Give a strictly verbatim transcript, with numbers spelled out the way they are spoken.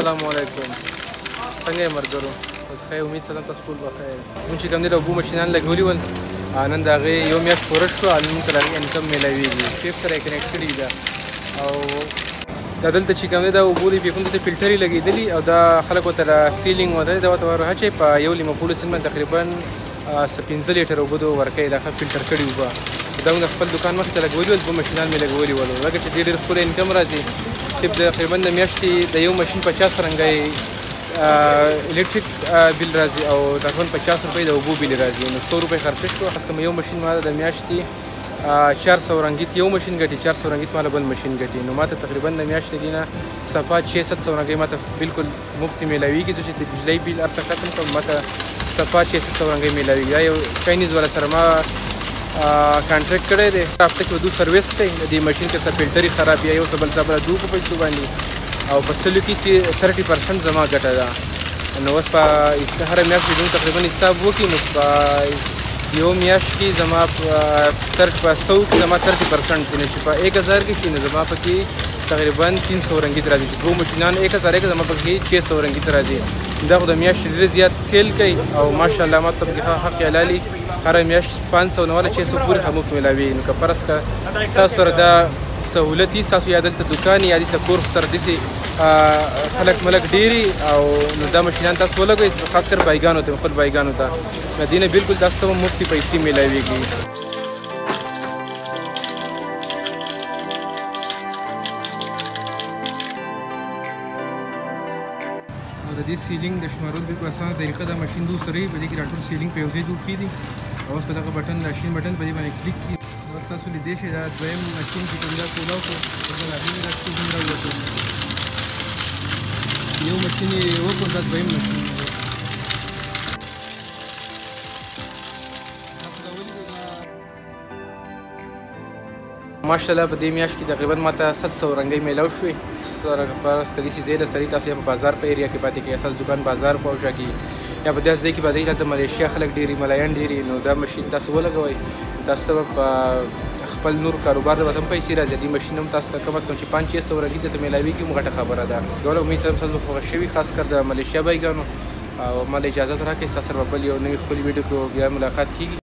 السلام علیکم. څنګه یې ملګرو؟ اوس ښه امید ساتم تاسو ټول به ښه یې. موږ چې کوم دی د اوبو مشینان لګولي ول نن د هغې یو میاشت پوره شوه او نن تر هغې انکم میلاویږي. پیپ سره یې کنیکټ کړي ده او دا دلته چې کوم دی دا اوبو د پیپونو ته فلټر یې لګېدلي او دا خلک ورته د سیلینګ ودرې دا ورته ورهچوي په یو لیمه پولو سیند باندې تقریبا څه پنځه لیټره اوبه د ورکوي دا ښه فلټر کړي اوبه. دا موږ خپل دوکان مخې ته لګولي ول دوه مشینان مې لګولي ول ځکه چې ډېر ډېر ښکلی انکم راځي. صرف د تقریبا د میاشتې د یو مشین پچاس رنګه الکتریک بیل راځي او تقریبا پچاس روپۍ د اوبو بیل راځي نو څو روپۍ خرڅ شوه. خاص کوم یو مشین ما د میاشتې چار سو رنګیت یو مشین ګټي چار سو رنګیت ماله بل مشین ګټي نو ماته تقریبا د میاشتې دي نه صفا چھ ست سو رنګۍ ماته بالکل مفت میلاویږي. چې د بجلۍ بیل هر څه ختم کړم ماته صفا چھ ست سو رنګۍ میلاویږي. دا یو چاینیز والا سره ما کانټریکټ کړی دی. هفته کې به دو سروس کوي د دې مشین کې څه فلټر یې خراب یا یو څه بل څه بله دو په پیسو باندې او په سلو کې چې تھرټي پرسنټ زما ګټه ده. نو اوس په هره میاشت کې زموږ تقریبا حساب وکړي نو په یو میاشت کې زما په سو کې زما تھرټي پرسنټ دی چې په ایک هزار کې چې نو زما پکې تقریبا تین سو رنګیت راځي چې دوه مشینان ایک هزار ایک زما پکې چھ سو رنګیت راځي. دا خو د میاشتې ډېر زیات سیل کوي او ماشاءالله ما ته پکې حق حلالي هره میاشت پانچ سو نه والا چھ سو پورې ښه مفت میلاوي. نو که فرض که ستاسو سره دا سهولت وي ستاسو یا دلته دوکان یا داسې کور سره داسې خلک ملک ډېري او نو دا مشینان تاسو ولګوئ خاص کر بایګانو ته خپل بایګانو ته د دې نه بالکل تاسو ته مفتي پیسې میلاویږي. او د دې سیلینګ د شمارول بالکل اسانه طریقه دا مشین دو سره په دې کې راټول سیلینګ په یو ځای جوړ کړي دي او اوس په دغه بټن د شین بټن په دې باندې کلیک کړي اوس تاسو لیدلی شئ دا دویم مشین چې کوم دا کولاو کړو د هغې نه دا سیلینګ راووتو یو مشین یې وکړو دا دویم مشین ماشاءالله په دې میاشت کې تقریبا ماته ست سو رنګۍ میلاو شوې. سره فرض که داسې ځای د سړي تاسو یا په بازار په ایریا کې پاتې کېږي اساس دوکان بازار په شا کې یا په داسې ځای کې پاتې کېږي هلته ملیشیا خلک ډېري ملایان ډېري نو دا مشین تاسو ولګوئ تاسو ته به په خپل نور کاروبار ته به هم پیسې راځي. دې مشین هم تاسو ته کم از کم چې پانچ چھ سو رنګي درته میلاویږي هم غټه خبره ده. ډوله امید سره ستاسو خوښ شوي خاص کر د ملیشیا بایګانو او ما له اجازت راکړئ ستاسو سره به بل یو نوي ښکلي ویډیو کې بیا ملاقات کېږي.